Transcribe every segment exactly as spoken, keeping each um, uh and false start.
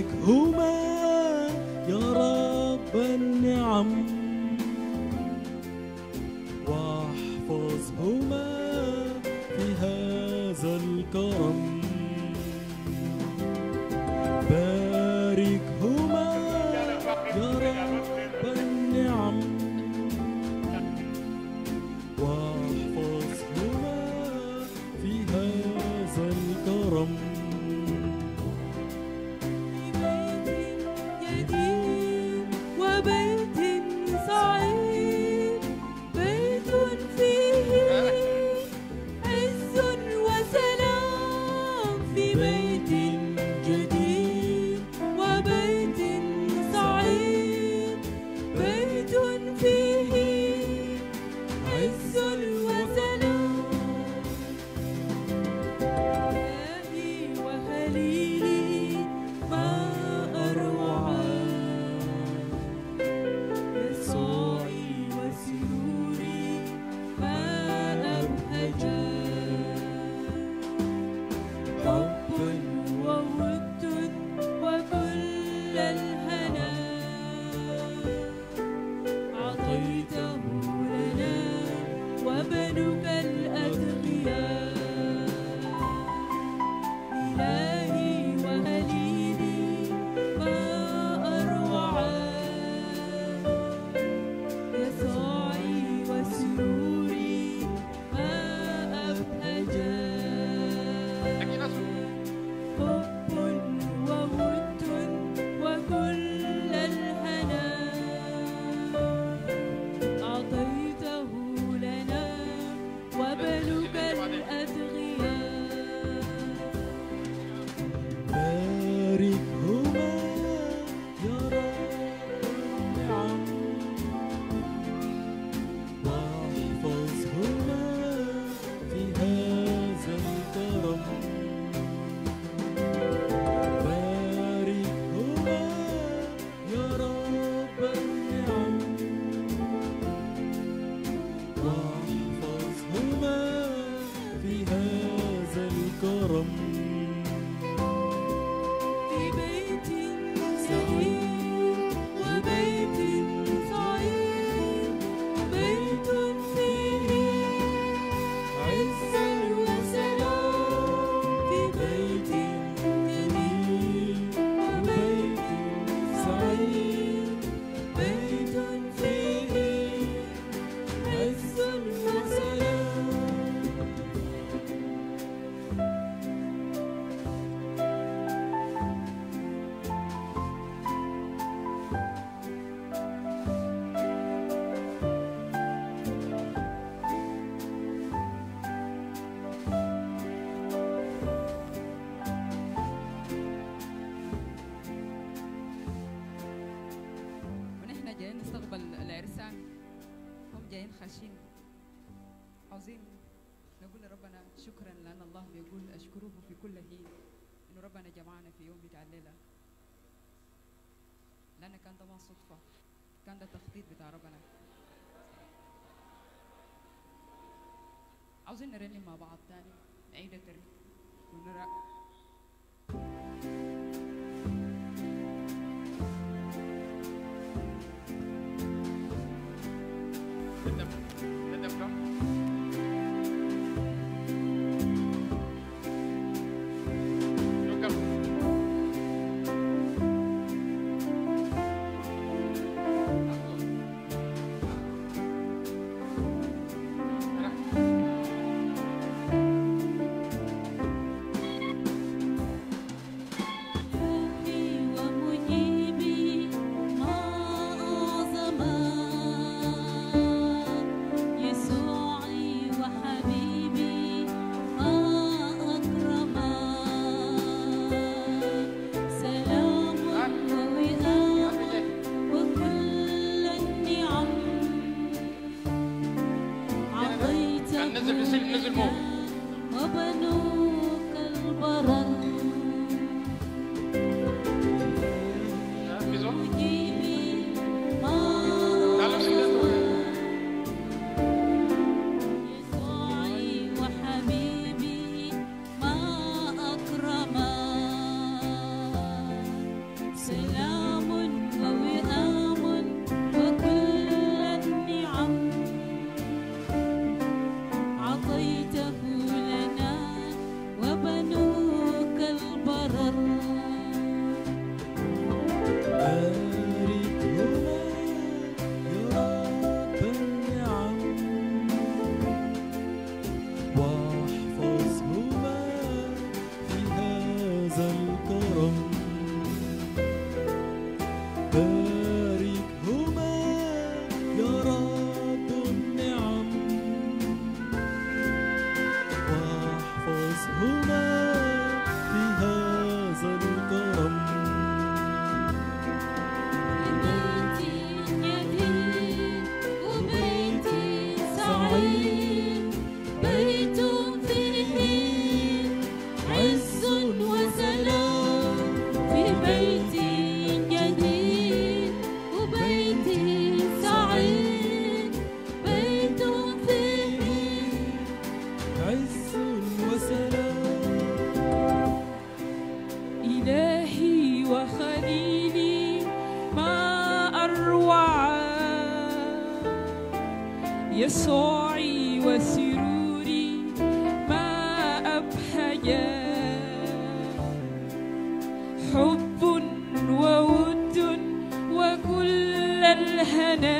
باركهما يا رب النعم واحفظهما في هذا الكرم. باركهما يا رب النعم واحفظهما في هذا الكرم. عظيم نقول لربنا شكرا، لأن الله بيقول أشكره في كل حين إنه ربنا جمعنا في يوم بتاع الليلة، لأن كان ده ما صدفة، كان ده تخطيط بتاع ربنا. عاوزين نرنم مع بعض تاني، نعيد الترنيم ونرى واحفظهما في هذا الكرم باركهما يا رب النعم واحفظهما في هذا الكرم بيت جديد وبيت سعيد بيت فيه عز وسلام في بيت جديد وبيت سعيد بيت فيه عز وسلام إلهي وخليلي ما أروع يسوعي وسروري ما أبهجا حب وود وكل الهنا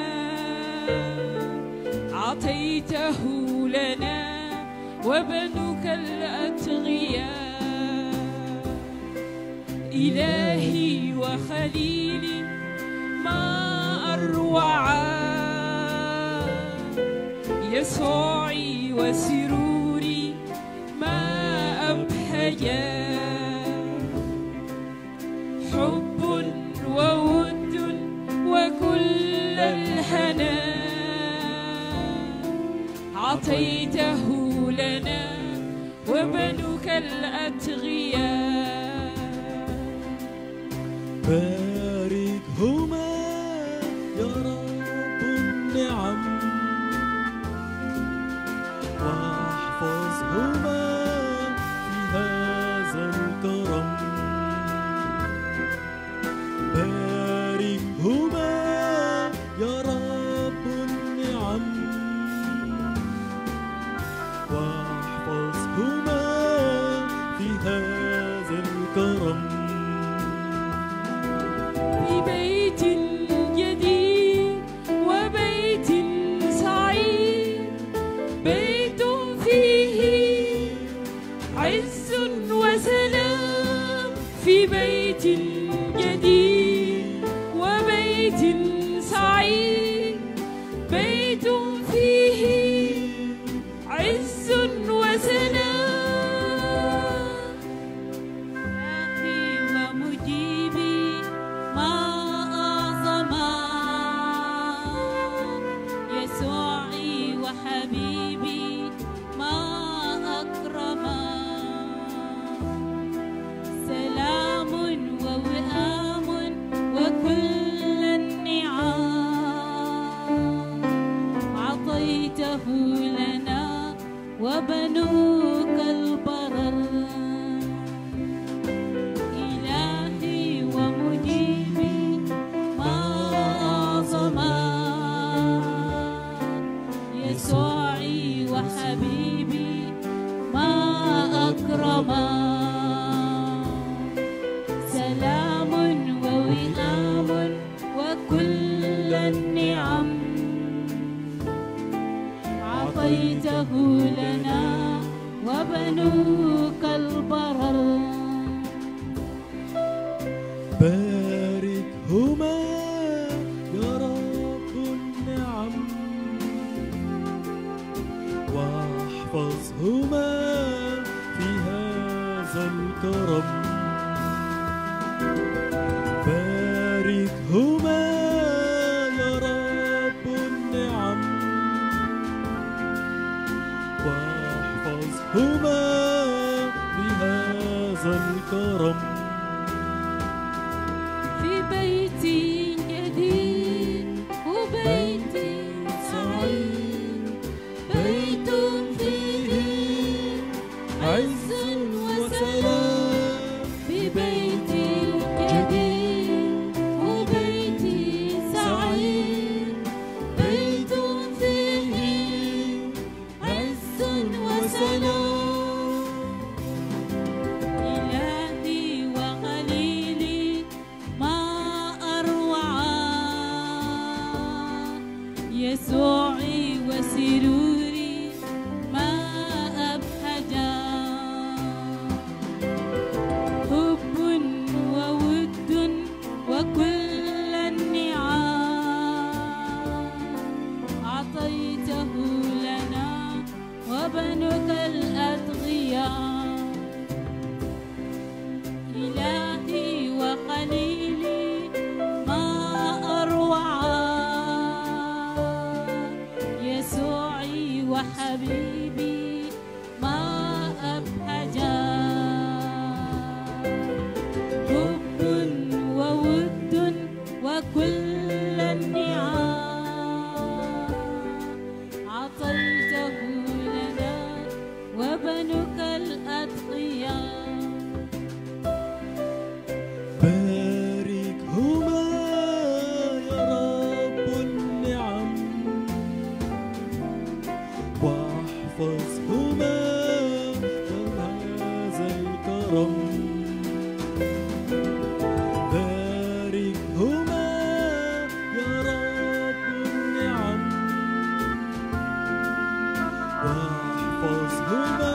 عطيته لنا وبنك الأتقياء إلهي وخليلي ما أروع يسوعي وسروري ما أبهجا حب وود وكل الهنا عطيته لنا وبنك الأتقياء باركهما يا رب النعم واحفظهما في هذا الكرم باركهما يا رب النعم واحفظهما في هذا الكرم في بيت جديد وبيت سعيد بيت فيه عز وسلام في بيت جديد وبيت سعيد بيت فيه عز وسلام إلهي ومجيبي ما أعظم يسوعي وحبيبي ما أكرم سلام ووئام وكل النعم عطيته لنا وبنوك البرر إلهي ومجيبي ما أعظم يسوعي وحبيبي ما أكرم سلام ووئام وكل النعم عطيته لنا وبنوك البرر باركهما يا رب النعم واحفظهما في هذا الكرم باركهما يا رب النعم واحفظهما بهذا الكرم في بيت جديد وبيت سعيد بيت فيه عز وسلام في بيت جديد وبيت سعيد بيت فيه عز وسلام إلهي الأيام. إلهي وخليلي ما أروعك، يسوعي وحبيبي ما أبهجك. حب وود وكل النعم عطيته لنا وبنك الأتقياء. باركهما يا رب النعم، واحفظهما من هذا الكرم. باركهما يا رب النعم، واحفظهما